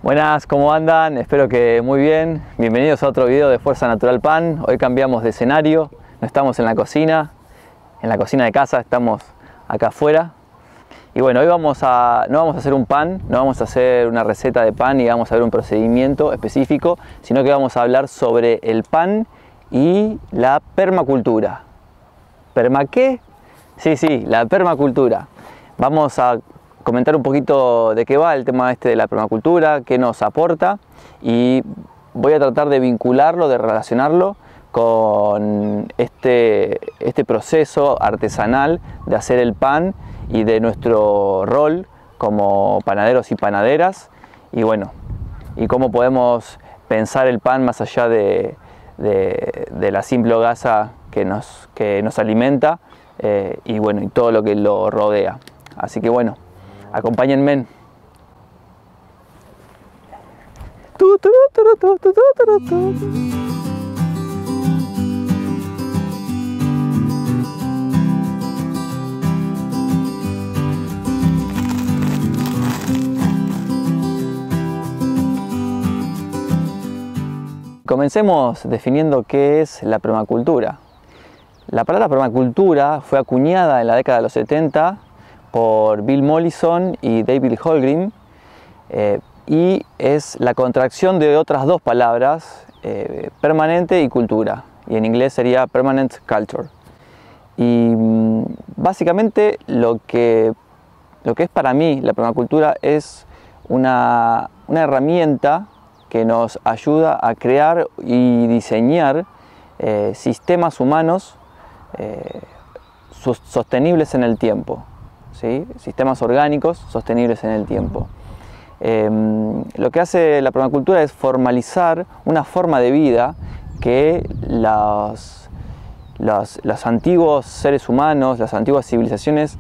Buenas, ¿cómo andan? Espero que muy bien. Bienvenidos a otro video de Fuerza Natural Pan. Hoy cambiamos de escenario, no estamos en la cocina de casa, estamos acá afuera. Y bueno, hoy no vamos a hacer un pan, no vamos a hacer una receta de pan y vamos a ver un procedimiento específico, sino que vamos a hablar sobre el pan y la permacultura. ¿Perma qué? Sí, la permacultura. Vamos a comentar un poquito de qué va el tema de la permacultura, qué nos aporta, y voy a tratar de vincularlo, de relacionarlo con este proceso artesanal de hacer el pan y de nuestro rol como panaderos y panaderas, y bueno, y cómo podemos pensar el pan más allá de la simple hogaza que nos alimenta, y bueno, y todo lo que lo rodea. Así que bueno, acompáñenme. Comencemos definiendo qué es la permacultura. La palabra permacultura fue acuñada en la década de los 70 por Bill Mollison y David Holmgren, y es la contracción de otras dos palabras, permanente y cultura, y en inglés sería permanent culture. Y básicamente lo que es para mí la permacultura es una herramienta que nos ayuda a crear y diseñar sistemas humanos sostenibles en el tiempo. ¿Sí? Sistemas orgánicos sostenibles en el tiempo. Lo que hace la permacultura es formalizar una forma de vida que los antiguos seres humanos, las antiguas civilizaciones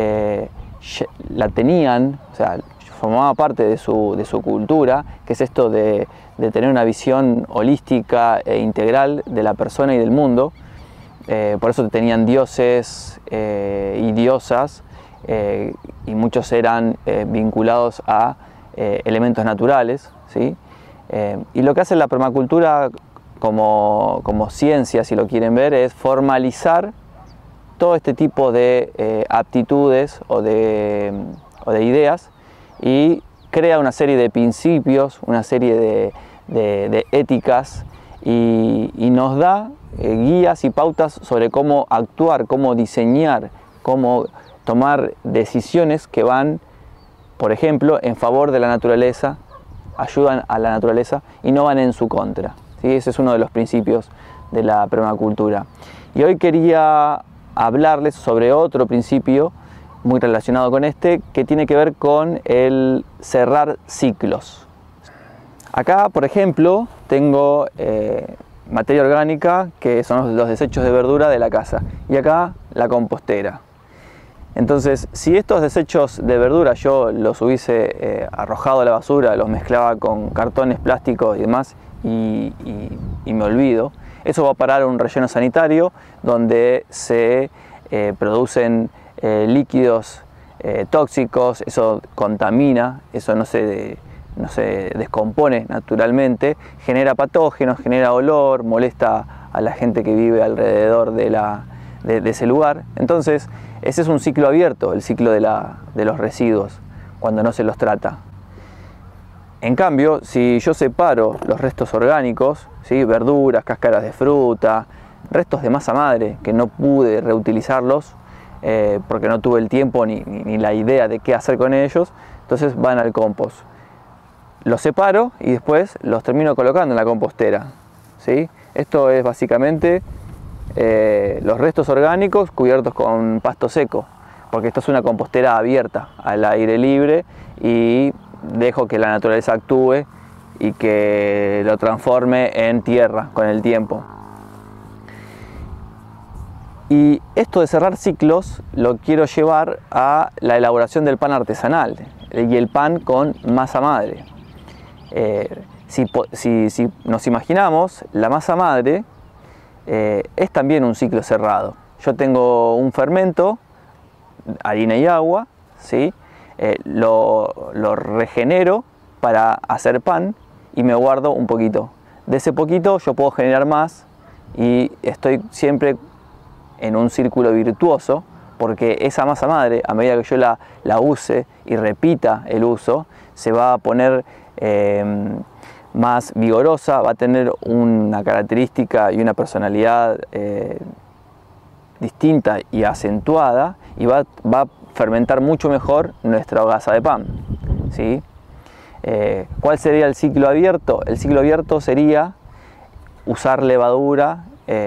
la tenían, o sea, formaba parte de su cultura, que es esto de tener una visión holística e integral de la persona y del mundo. Por eso tenían dioses y diosas, y muchos eran vinculados a elementos naturales, ¿sí? Y lo que hace la permacultura como ciencia, si lo quieren ver, es formalizar todo este tipo de aptitudes o de ideas, y crea una serie de principios, una serie de éticas, y nos da guías y pautas sobre cómo actuar, cómo diseñar, cómo tomar decisiones que van, por ejemplo, en favor de la naturaleza, ayudan a la naturaleza y no van en su contra, ¿sí? Ese es uno de los principios de la permacultura. Y hoy quería hablarles sobre otro principio muy relacionado con este, que tiene que ver con el cerrar ciclos. Acá, por ejemplo, tengo materia orgánica, que son los desechos de verdura de la casa, y acá la compostera. Entonces, si estos desechos de verdura yo los hubiese arrojado a la basura, los mezclaba con cartones, plásticos y demás, y me olvido, eso va a parar a un relleno sanitario donde se producen líquidos tóxicos, eso contamina, eso no se descompone naturalmente, genera patógenos, genera olor, molesta a la gente que vive alrededor de ese lugar. Entonces, ese es un ciclo abierto, el ciclo de los residuos, cuando no se los trata. En cambio, si yo separo los restos orgánicos, ¿sí? Verduras, cáscaras de fruta, restos de masa madre que no pude reutilizarlos porque no tuve el tiempo ni la idea de qué hacer con ellos, entonces van al compost. Los separo y después los termino colocando en la compostera, ¿sí? Esto es básicamente los restos orgánicos cubiertos con pasto seco, porque esto es una compostera abierta al aire libre, y dejo que la naturaleza actúe y que lo transforme en tierra con el tiempo. Y esto de cerrar ciclos lo quiero llevar a la elaboración del pan artesanal y el pan con masa madre. Si nos imaginamos, la masa madre es también un ciclo cerrado. Yo tengo un fermento, harina y agua, ¿sí? Lo regenero para hacer pan y me guardo un poquito. De ese poquito yo puedo generar más y estoy siempre en un círculo virtuoso, porque esa masa madre, a medida que yo la use y repita el uso, se va a poner más vigorosa, va a tener una característica y una personalidad distinta y acentuada, y va a fermentar mucho mejor nuestra hogaza de pan, ¿sí? ¿Cuál sería el ciclo abierto? El ciclo abierto sería usar levadura.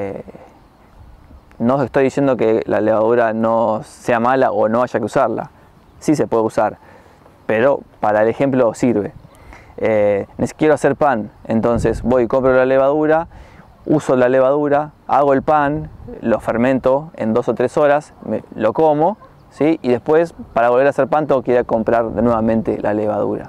No estoy diciendo que la levadura no sea mala o no haya que usarla. Sí se puede usar, pero para el ejemplo sirve. Quiero hacer pan, entonces voy y compro la levadura, uso la levadura, hago el pan, lo fermento en 2 o 3 horas, lo como, ¿sí? Y después, para volver a hacer pan, tengo que ir a comprar nuevamente la levadura.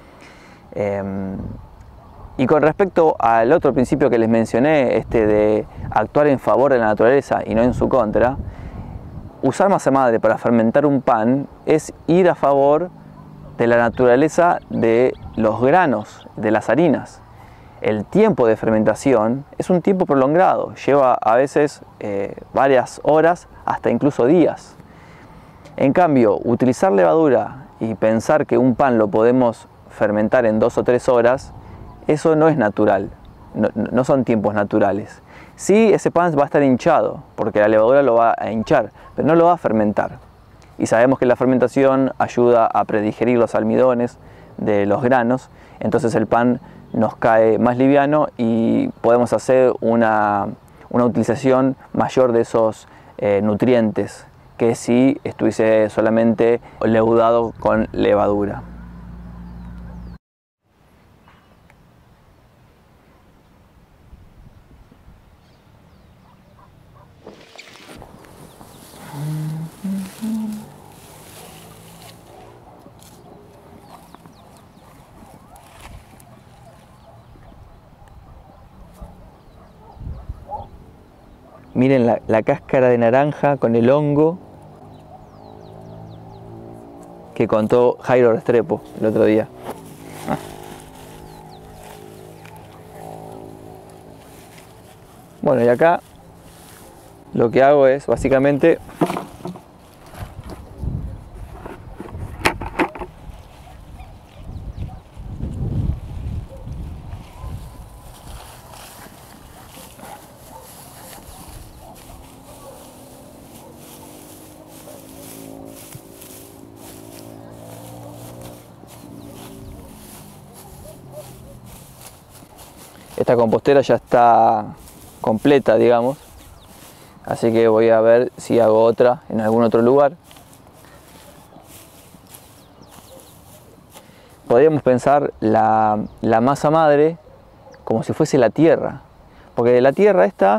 Y con respecto al otro principio que les mencioné, de actuar en favor de la naturaleza y no en su contra, usar masa madre para fermentar un pan es ir a favor de la naturaleza de los granos, de las harinas. El tiempo de fermentación es un tiempo prolongado, lleva a veces varias horas, hasta incluso días. En cambio, utilizar levadura y pensar que un pan lo podemos fermentar en 2 o 3 horas, eso no es natural, no son tiempos naturales. Sí, ese pan va a estar hinchado, porque la levadura lo va a hinchar, pero no lo va a fermentar. Y sabemos que la fermentación ayuda a predigerir los almidones de los granos, entonces el pan nos cae más liviano y podemos hacer una utilización mayor de esos nutrientes que si estuviese solamente leudado con levadura. Miren la cáscara de naranja con el hongo que contó Jairo Restrepo el otro día. Bueno, y acá lo que hago es básicamente esta compostera ya está completa, digamos, así que voy a ver si hago otra en algún otro lugar. Podríamos pensar la masa madre como si fuese la tierra, porque de la tierra esta,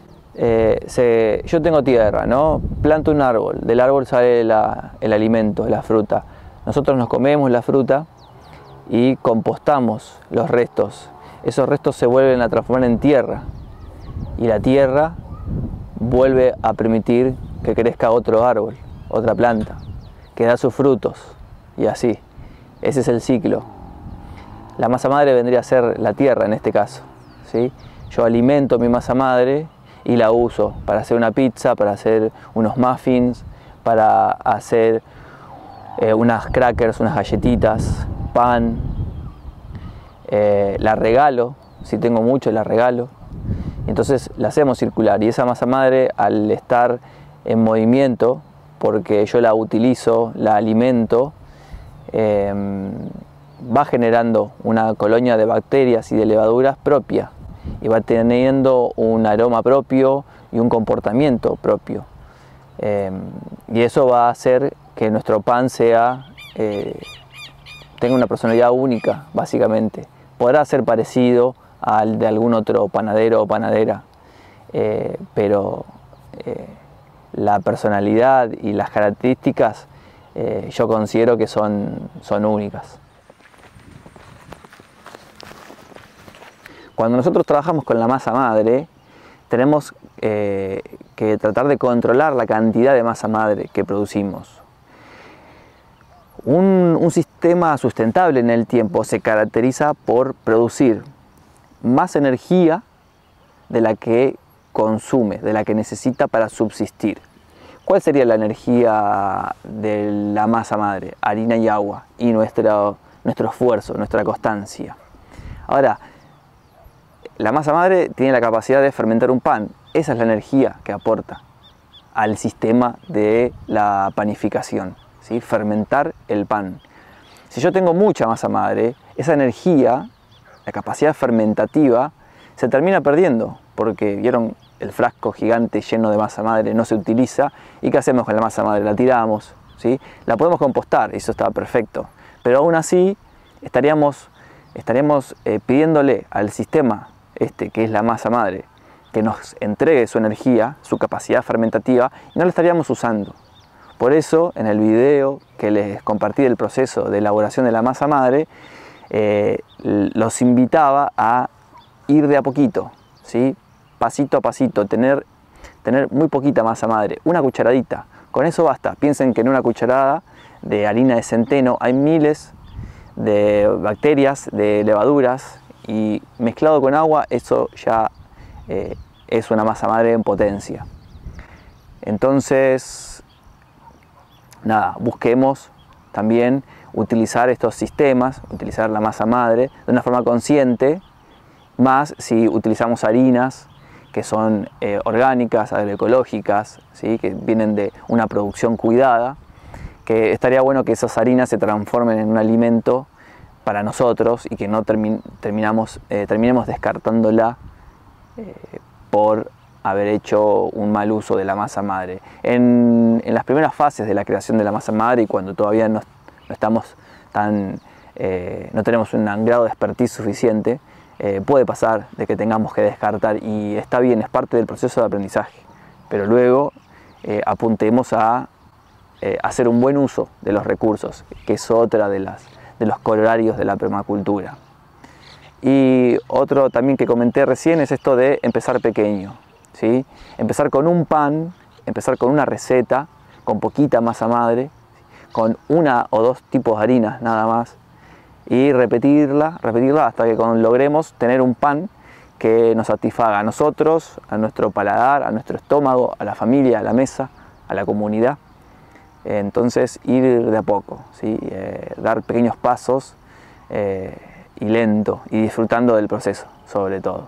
yo tengo tierra, ¿no? Planto un árbol, del árbol sale el alimento, la fruta. Nosotros nos comemos la fruta y compostamos los restos. Esos restos se vuelven a transformar en tierra y la tierra vuelve a permitir que crezca otro árbol, otra planta, que da sus frutos y así. Ese es el ciclo. La masa madre vendría a ser la tierra en este caso, ¿sí? Yo alimento mi masa madre y la uso para hacer una pizza, para hacer unos muffins, para hacer unas crackers, unas galletitas, pan. La regalo, si tengo mucho la regalo, entonces la hacemos circular y esa masa madre, al estar en movimiento, porque yo la utilizo, la alimento, va generando una colonia de bacterias y de levaduras propia y va teniendo un aroma propio y un comportamiento propio, y eso va a hacer que nuestro pan tenga una personalidad única, básicamente. Podrá ser parecido al de algún otro panadero o panadera, pero la personalidad y las características yo considero que son únicas. Cuando nosotros trabajamos con la masa madre, tenemos que tratar de controlar la cantidad de masa madre que producimos. Un sistema sustentable en el tiempo se caracteriza por producir más energía de la que consume, de la que necesita para subsistir. ¿Cuál sería la energía de la masa madre? Harina y agua y nuestro esfuerzo, nuestra constancia. Ahora, la masa madre tiene la capacidad de fermentar un pan. Esa es la energía que aporta al sistema de la panificación, ¿sí? Fermentar el pan. Si yo tengo mucha masa madre, esa energía, la capacidad fermentativa, se termina perdiendo, porque vieron, el frasco gigante lleno de masa madre no se utiliza. ¿Y qué hacemos con la masa madre? La tiramos, ¿sí? La podemos compostar, eso está perfecto, pero aún así estaríamos pidiéndole al sistema que es la masa madre, que nos entregue su energía, su capacidad fermentativa, y no la estaríamos usando. Por eso, en el video que les compartí del proceso de elaboración de la masa madre, los invitaba a ir de a poquito, ¿sí? Pasito a pasito, tener muy poquita masa madre, una cucharadita, con eso basta. Piensen que en una cucharada de harina de centeno hay miles de bacterias, de levaduras, y mezclado con agua eso ya es una masa madre en potencia. Entonces, nada, busquemos también utilizar estos sistemas, utilizar la masa madre de una forma consciente, más si utilizamos harinas que son orgánicas, agroecológicas, ¿sí? Que vienen de una producción cuidada, que estaría bueno que esas harinas se transformen en un alimento para nosotros y que no terminemos descartándola por haber hecho un mal uso de la masa madre. En las primeras fases de la creación de la masa madre, y cuando todavía no estamos no tenemos un grado de expertise suficiente, puede pasar de que tengamos que descartar, y está bien, es parte del proceso de aprendizaje, pero luego apuntemos a hacer un buen uso de los recursos, que es otra de los corolarios de la permacultura. Y otro también que comenté recién es esto de empezar pequeño, ¿sí? Empezar con un pan, empezar con una receta, con poquita masa madre, con una o dos tipos de harinas nada más, y repetirla hasta que logremos tener un pan que nos satisfaga a nosotros, a nuestro paladar, a nuestro estómago, a la familia, a la mesa, a la comunidad. Entonces ir de a poco, ¿sí? Dar pequeños pasos y lento, y disfrutando del proceso sobre todo.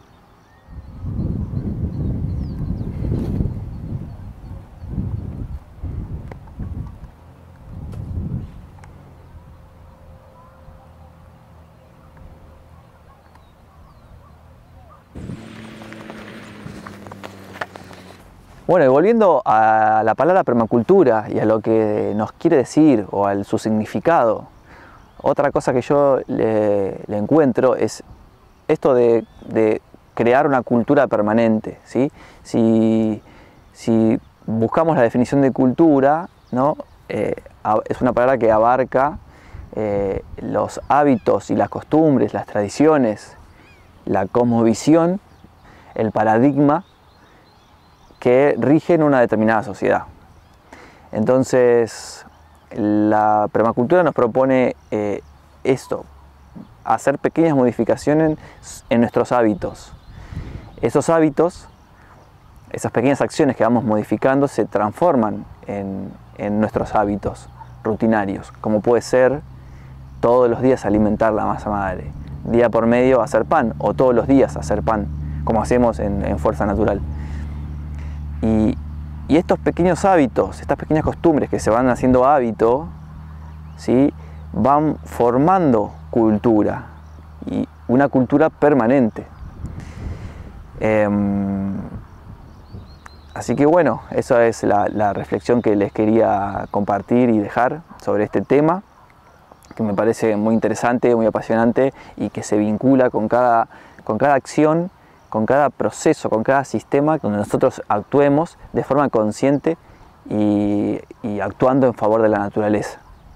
Bueno, y volviendo a la palabra permacultura y a lo que nos quiere decir o a su significado, otra cosa que yo le encuentro es esto de crear una cultura permanente, ¿sí? Si buscamos la definición de cultura, ¿no? Es una palabra que abarca los hábitos y las costumbres, las tradiciones, la cosmovisión, el paradigma que rigen una determinada sociedad. Entonces, la permacultura nos propone esto, hacer pequeñas modificaciones en nuestros hábitos. Esos hábitos, esas pequeñas acciones que vamos modificando, se transforman en nuestros hábitos rutinarios, como puede ser todos los días alimentar la masa madre, día por medio hacer pan, o todos los días hacer pan, como hacemos en Fuerza Natural. Y estos pequeños hábitos, estas pequeñas costumbres que se van haciendo hábito, ¿sí? Van formando cultura, y una cultura permanente. Así que bueno, esa es la reflexión que les quería compartir y dejar sobre este tema, que me parece muy interesante, muy apasionante, y que se vincula con cada acción, con cada proceso, con cada sistema donde nosotros actuemos de forma consciente y actuando en favor de la naturaleza.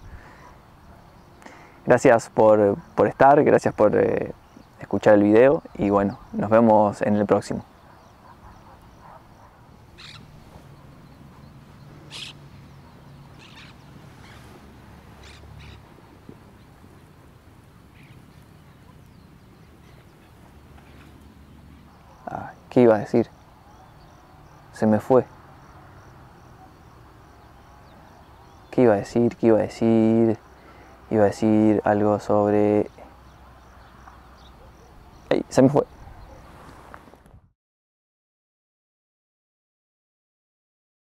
Gracias por estar, gracias por escuchar el video, y bueno, nos vemos en el próximo. ¿Qué iba a decir? Se me fue. ¿Qué iba a decir? ¿Qué iba a decir? Iba a decir algo sobre... ¡Ay! Se me fue.